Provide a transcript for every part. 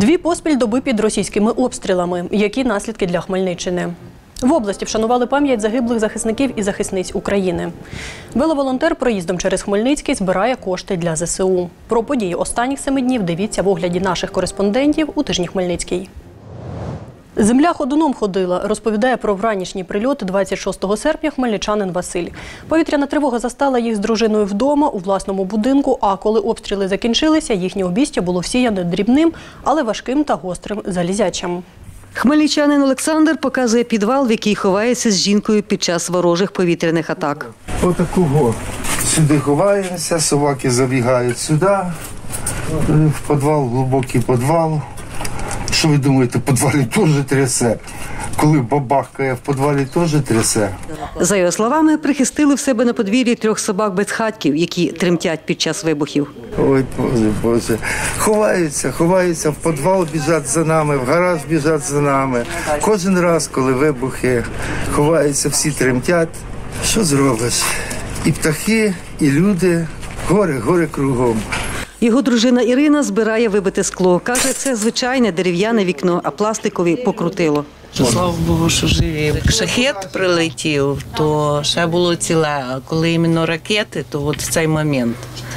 Дві поспіль доби під російськими обстрілами. Які наслідки для Хмельниччини? В області вшанували пам'ять загиблих захисників і захисниць України. Веловолонтер проїздом через Хмельницький збирає кошти для ЗСУ. Про події останніх 7 днів дивіться в огляді наших кореспондентів у тижні Хмельницький. Земля ходуном ходила, розповідає про вранішній прильот 26 серпня хмельничанин Василь. Повітряна тривога застала їх з дружиною вдома, у власному будинку, а коли обстріли закінчилися, їхнє обійстя було всіяне дрібним, але важким та гострим залізячим. Хмельничанин Олександр показує підвал, в який ховається з жінкою під час ворожих повітряних атак. Отакого. Сюди ховаємося, собаки забігають сюди, в підвал, глибокий підвал. Що ви думаєте, в підвалі теж трясе? Коли бабахкає, в підвалі теж трясе? За його словами, прихистили в себе на подвір'ї 3 собак-безхатьків, які тремтять під час вибухів. Ой, Боже. Ховаються, в підвал біжать за нами, в гараж біжать за нами. Кожен раз, коли вибухи, ховаються, всі тремтять. Що зробиш? І птахи, і люди, горе кругом. Його дружина Ірина збирає вибите скло. Каже, це звичайне дерев'яне вікно, а пластикові покрутило. Слава Богу, що живі. Як шахет прилетів, то ще було ціле, а коли іменно ракети, то от в цей момент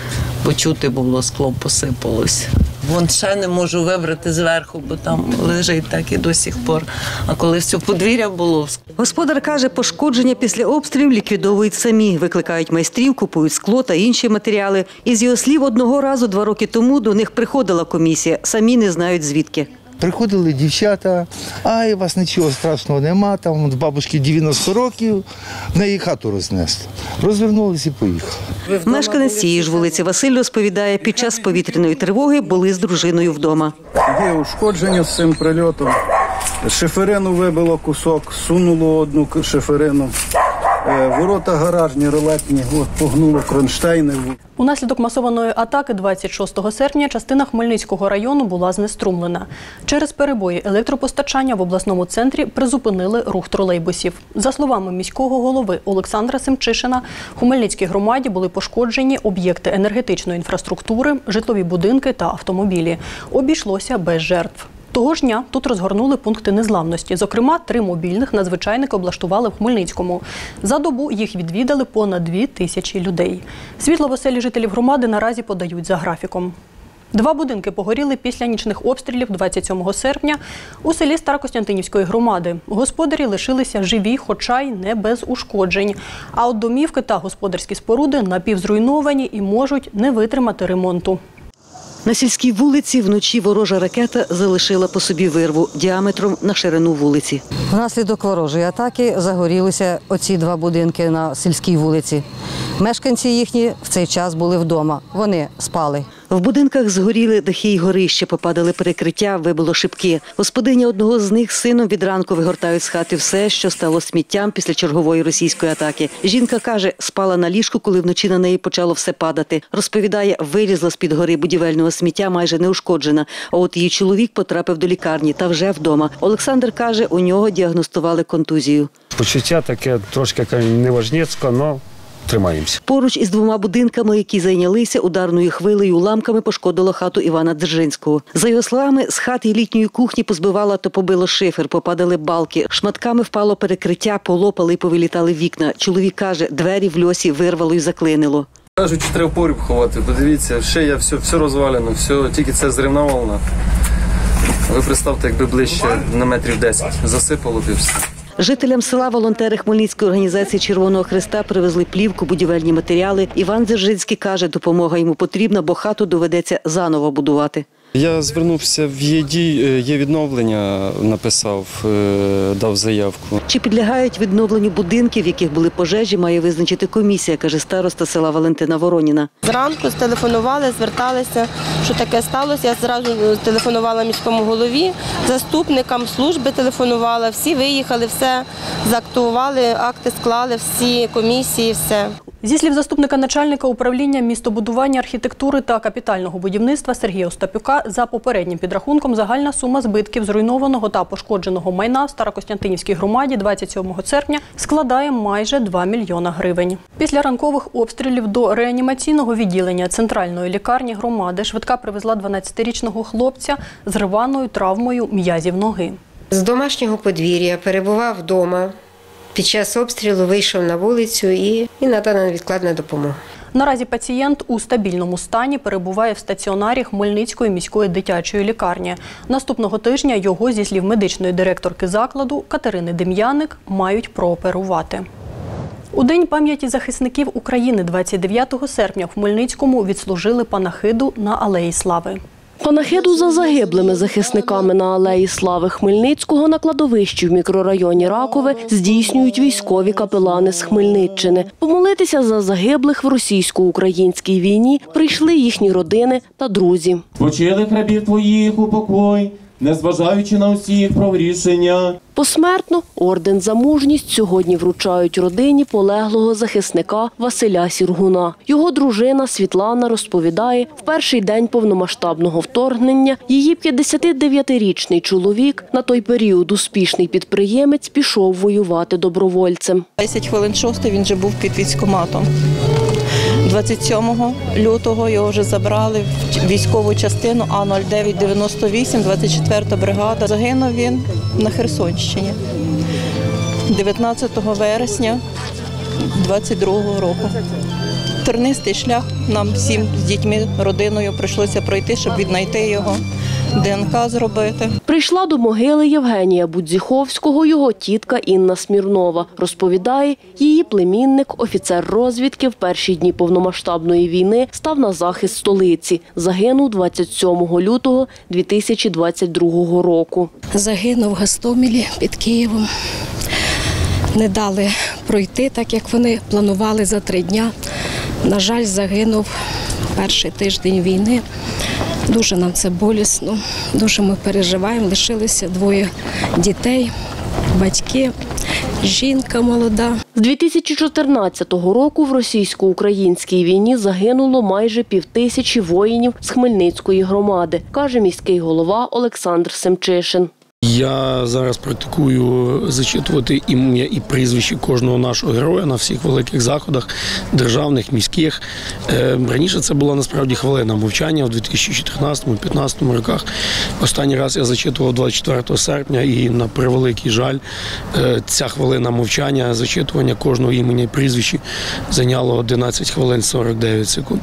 почути було, скло посипалось. Вон ще не можу вибрати зверху, бо там лежить так і до сих пор. А коли все подвір'я було... Господар каже, пошкодження після обстрілів ліквідовують самі. Викликають майстрів, купують скло та інші матеріали. Із його слів, одного разу 2 роки тому до них приходила комісія. Самі не знають звідки. Приходили дівчата, у вас нічого страшного нема, там в бабушки 90 років, в неї хату рознесло. Розвернулися і поїхали. Мешканець цієї ж вулиці Василь розповідає, під час повітряної тривоги були з дружиною вдома. Є ушкодження з цим прильотом. Шиферину вибило кусок, сунуло одну шиферину. Ворота гаражні, ролетні, погнуло кронштейни. Унаслідок масованої атаки 26 серпня частина Хмельницького району була знеструмлена. Через перебої електропостачання в обласному центрі призупинили рух тролейбусів. За словами міського голови Олександра Семчишина, в Хмельницькій громаді були пошкоджені об'єкти енергетичної інфраструктури, житлові будинки та автомобілі. Обійшлося без жертв. Того ж дня тут розгорнули пункти незламності. Зокрема, 3 мобільних надзвичайники облаштували в Хмельницькому. За добу їх відвідали понад 2000 людей. Світло в оселі жителів громади наразі подають за графіком. 2 будинки погоріли після нічних обстрілів 27 серпня у селі Старокостянтинівської громади. Господарі лишилися живі, хоча й не без ушкоджень. А от домівки та господарські споруди напівзруйновані і можуть не витримати ремонту. На сільській вулиці вночі ворожа ракета залишила по собі вирву діаметром на ширину вулиці. Внаслідок ворожої атаки загорілися оці 2 будинки на сільській вулиці. Мешканці їхні в цей час були вдома. Вони спали. В будинках згоріли дахи й горища, попадали перекриття, вибило шибки. Господиня одного з них з сином від ранку вигортають з хати все, що стало сміттям після чергової російської атаки. Жінка каже, спала на ліжку, коли вночі на неї почало все падати. Розповідає, вилізла з-під гори будівельного сміття майже неушкоджена. А от її чоловік потрапив до лікарні та вже вдома. Олександр каже, у нього діагностували контузію. Почуття таке трошки неважнєцько, але тримаємося. Поруч із 2 будинками, які зайнялися ударною хвилею, уламками пошкодило хату Івана Дзержинського. За його словами, з хати і літньої кухні позбивало та побило шифер, попадали балки, шматками впало перекриття, полопали і повилітали вікна. Чоловік каже, двері в льосі вирвало і заклинило. Кажуть, що треба погріб ховати. Подивіться, шия, все розвалено, тільки це зривна волна. Ви представте, якби ближче на метрів 10 засипало б і все. Жителям села волонтери Хмельницької організації Червоного Хреста привезли плівку, будівельні матеріали. Іван Дзержинський каже, допомога йому потрібна, бо хату доведеться заново будувати. Я звернувся в є відновлення, написав, дав заявку. Чи підлягають відновленню будинків, в яких були пожежі, має визначити комісія, каже староста села Валентина Вороніна. Зранку стелефонували, зверталися, що таке сталося. Я зразу телефонувала міському голові, заступникам служби телефонувала, всі виїхали, все заактували, акти склали, всі комісії, все. Зі слів заступника начальника управління містобудування, архітектури та капітального будівництва Сергія Остапюка, за попереднім підрахунком загальна сума збитків зруйнованого та пошкодженого майна в Старокостянтинівській громаді 27 серпня складає майже 2 мільйона гривень. Після ранкових обстрілів до реанімаційного відділення центральної лікарні громади швидка привезла 12-річного хлопця з рваною травмою м'язів ноги. З домашнього подвір'я перебував вдома. Під час обстрілу вийшов на вулицю і надана невідкладна допомога. Наразі пацієнт у стабільному стані перебуває в стаціонарі Хмельницької міської дитячої лікарні. Наступного тижня його, зі слів медичної директорки закладу Катерини Дем'яник, мають прооперувати. У День пам'яті захисників України 29 серпня в Хмельницькому відслужили панахиду на Алеї Слави. Панахиду за загиблими захисниками на Алеї Слави Хмельницького на кладовищі в мікрорайоні Ракове здійснюють військові капелани з Хмельниччини. Помолитися за загиблих в російсько-українській війні прийшли їхні родини та друзі. «Спочилих рабів твоїх упокой, незважаючи на усі їх проврішення». Посмертно орден за мужність сьогодні вручають родині полеглого захисника Василя Сіргуна. Його дружина Світлана розповідає, в перший день повномасштабного вторгнення її 59-річний чоловік, на той період успішний підприємець, пішов воювати добровольцем. 10 хвилин 6 він вже був під військкоматом. 27 лютого його вже забрали в військову частину А0998, 24-та бригада. Загинув він на Херсонщині 19 вересня 22-го року. Тернистий шлях нам всім з дітьми, родиною прийшлося пройти, щоб віднайти його, ДНК зробити. Прийшла до могили Євгенія Будзіховського його тітка Інна Смірнова. Розповідає, її племінник, офіцер розвідки, в перші дні повномасштабної війни став на захист столиці. Загинув 27 лютого 2022 року. Загинув в Гостомелі під Києвом. Не дали пройти, так як вони планували за 3 дні. На жаль, загинув перший тиждень війни. Дуже нам це болісно, дуже ми переживаємо. Лишилися 2 дітей, батьки, жінка молода. З 2014 року в російсько-українській війні загинуло майже 5000 воїнів з Хмельницької громади, каже міський голова Олександр Семчишин. Я зараз практикую зачитувати ім'я і прізвище кожного нашого героя на всіх великих заходах, державних, міських. Раніше це була насправді хвилина мовчання в 2014-2015 роках. Останній раз я зачитував 24 серпня і, на превеликий жаль, ця хвилина мовчання, зачитування кожного імені і прізвища зайняло 11 хвилин 49 секунд.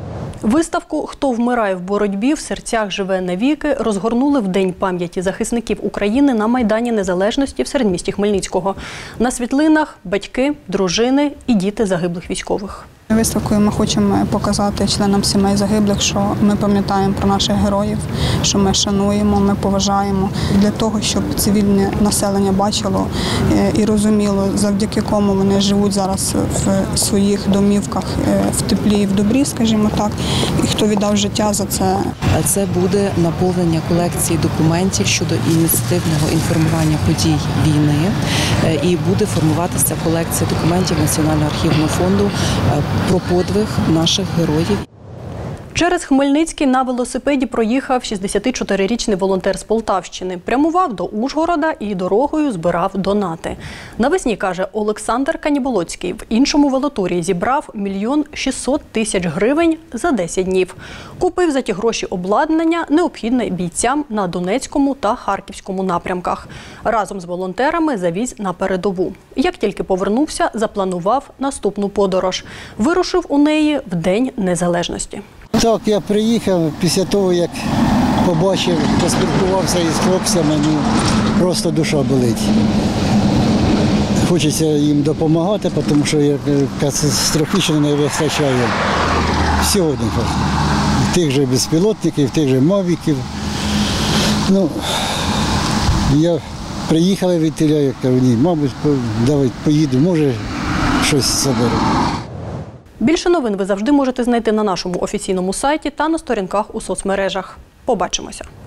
Виставку «Хто вмирає в боротьбі, в серцях живе навіки» розгорнули в День пам'яті захисників України на Майдані Незалежності в середмісті Хмельницького. На світлинах – батьки, дружини і діти загиблих військових. Виставкою ми хочемо показати членам сімей загиблих, що ми пам'ятаємо про наших героїв, що ми шануємо, ми поважаємо. Для того, щоб цивільне населення бачило і розуміло, завдяки кому вони живуть зараз в своїх домівках в теплі і в добрі, скажімо так, і хто віддав життя за це. Це буде наповнення колекції документів щодо ініціативного інформування подій війни і буде формуватися колекція документів Національного архівного фонду про подвиг наших героїв. Через Хмельницький на велосипеді проїхав 64-річний волонтер з Полтавщини. Прямував до Ужгорода і дорогою збирав донати. Навесні, каже Олександр Каніболоцький, в іншому велотурі зібрав 1 600 000 гривень за 10 днів. Купив за ті гроші обладнання, необхідне бійцям на Донецькому та Харківському напрямках. Разом з волонтерами завіз на передову. Як тільки повернувся, запланував наступну подорож. Вирушив у неї в День Незалежності. Так, я приїхав після того, як побачив, поспілкувався із хлопцями, просто душа болить. Хочеться їм допомагати, тому що катастрофічно не вистачає сьогодні. Тих же безпілотників, тих же мавіків. Я приїхав від тіля, я кажу, ні, мабуть, давай поїду, може щось заберу. Більше новин ви завжди можете знайти на нашому офіційному сайті та на сторінках у соцмережах. Побачимося!